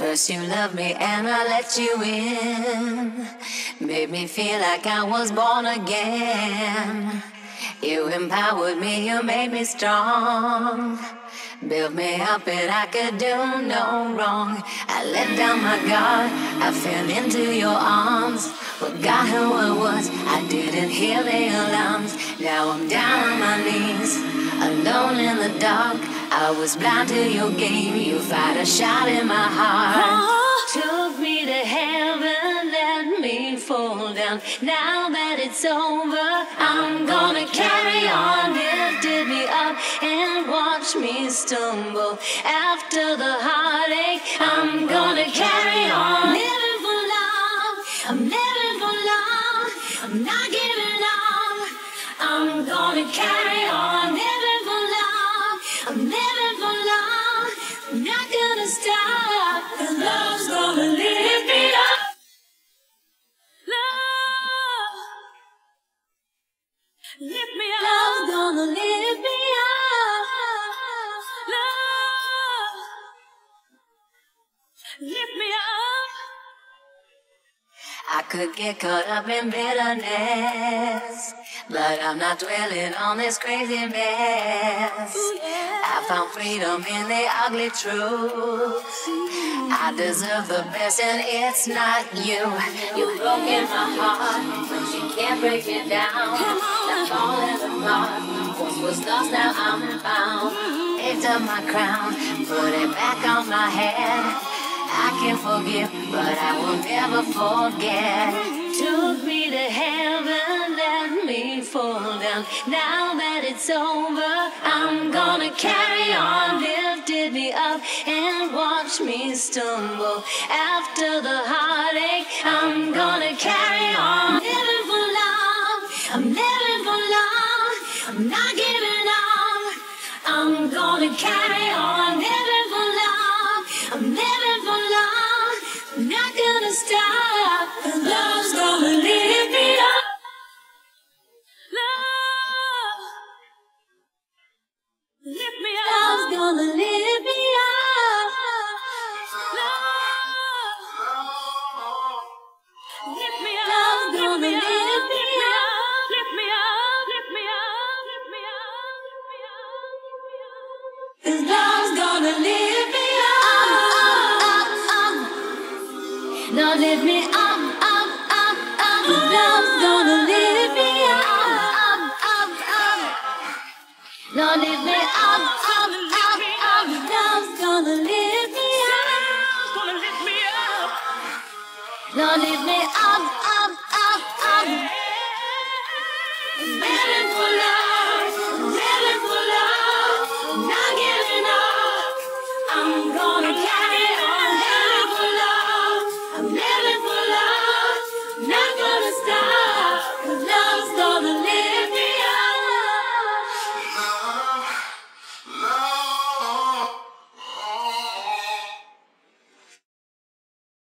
First you loved me and I let you in. Made me feel like I was born again. You empowered me, you made me strong. Built me up and I could do no wrong. I let down my guard, I fell into your arms. Forgot who I was, I didn't hear the alarms. Now I'm down on my knees, alone in the dark. I was blind to your game, you fired a shot in my heart. Took me to heaven, let me fall down. Now that it's over, I'm gonna carry on. Lifted me up and watch me stumble. After the heartache, I'm gonna carry on. Living for love, I'm living for love. I'm not giving up. I'm gonna carry on. Living for love, I'm living for love. I'm not gonna stop. 'Cause love's gonna lift me up. Love, lift me up. Love's gonna lift me up. Love, lift me up. I could get caught up in bitterness, but I'm not dwelling on this crazy mess. I found freedom in the ugly truth. I deserve the best and it's not you. You've broken my heart, but you can't break me down. I'm falling apart. Once was lost, now I'm found. Picked up my crown, put it back on my head. I can forgive, but I will never forget. Took me to heaven, let me fall down. Now that it's over, I'm gonna carry on. Lifted me up and watch me stumble. After the heartache, I'm gonna carry on. Living for love, I'm living for love. I'm not giving up. I'm gonna carry on. Living for love, I'm living for love. I'm not gonna stop. 'Cause love's gonna lift me up. Love, lift me up. Love's gonna lift me up. Love, lift me up. Love's gonna lift me up. Lift me up. Lift me up. Lift me up. Lift me up. 'Cause love's gonna lift me up. Now lift me up, up, up, up. Love's gonna lift me up, up, up. Now lift me up, up, up, up. Love's gonna lift me up. Gonna lift me up. Now lift me up, up, up, up. Living for love, living for love. Not giving up. I'm gonna carry